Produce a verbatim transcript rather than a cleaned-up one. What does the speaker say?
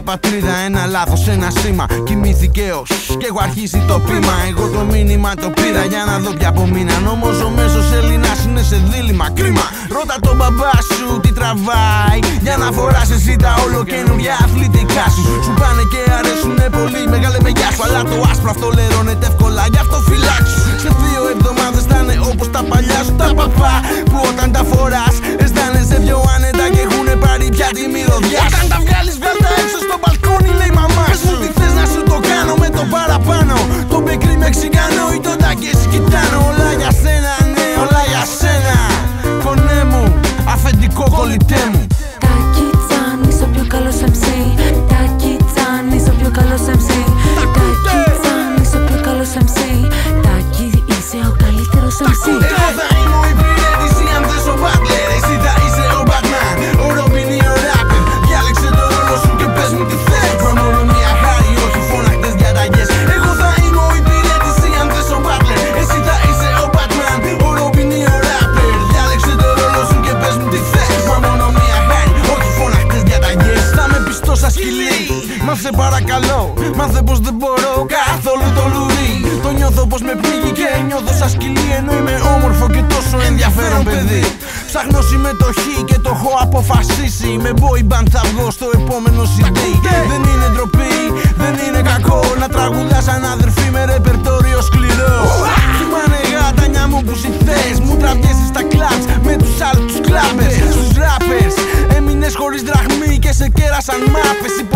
πατρίδα, ένα λάθος, ένα σήμα. Κοιμήθηκε ως και έχω αρχίσει το πείμα. Εγώ το μήνυμα το πήρα για να δω πια απομείναν. Όμως ο μέσος Έλληνας είναι σε δίλημμα. Κρίμα, ρώτα τον μπαμπά σου τι τραβάει για να φοράς εσύ τα όλο καινούργια αθλητικά σου. Σου πάνε και αρέσουνε πολύ, μεγάλε με γεια σου. Αλλά το άσπρο αυτό λερώνεται εύκολα, γι' αυτό φυλάξου. Σε δύο εβδομάδες θα είναι όπως τα παλιά σου τα παπά, που όταν τα φοράς αισθάνεσαι πιο άνετα και έχουνε πάρει πια τη μυρωδιά. Όταν τα βγάλεις βγάλ' τα έξω στο μπαλκόνι, λέει η μαμά σου. Τι θες να σου το κάνω με το παραπάνω, το μπεκρί μεξικανό ή το τάκι σκητάνο. Όλα για σένα, ναι, όλα για σένα. Κονέ μου, αφεντικό κολλητέ μου. Τάκι Τσαν, είσαι ο πιο καλός εμ σι. Τάκι Τσαν, είσαι ο πιο καλός εμ σι. Τάκι Τσαν, είσαι ο πιο καλός εμ σι. Τάκι, είσαι ο καλύτερος εμ σι. Εγώ θα είμαι ο Υπηρέτης ή αν θες ο Μπάτλερ. Εσύ θα είσαι ο Batman, ο Robin ή ο Rapper. Διάλεξε το ρόλο σου και πες μου τι θες. Μα μόνο μια χάρη, όχι φώναχτες διαταγές. Εγώ θα είμαι ο Υπηρέτης ή αν θες ο Butler. Εσύ θα είσαι ο Batman, ο Robin ή ο Rapper. Διάλεξε το ρόλο σου και πες μου τι θες. Μα μόνο μια χάρη, όχι φώναχτες διαταγές. Θα με πιστός σαν σκυλί, μάθε παρακαλώ. Μάθε πως δεν μπορώ καθόλου το λουρί. Το νιώθω πως με πνίγει και νιώθω σαν σκυλί, ενώ είμαι όμορφο και τόσο ενδιαφέρον παιδί. Ψάχνω συμμετοχή και το έχω αποφασίσει. Με boy band θα βγω στο επόμενο σι ντι. Δεν είναι ντροπή, δεν είναι κακό να τραγουδάς σαν αδερφή με ρεπερτόριο σκληρό. Θυμάνε γατανιά μου που συθές, μου τραβιέσαι στα κλαμπς με τους άλλους τους κλάμπερς. Στους rappers έμεινες χωρίς δραχμή και σε κέρασαν μάπες.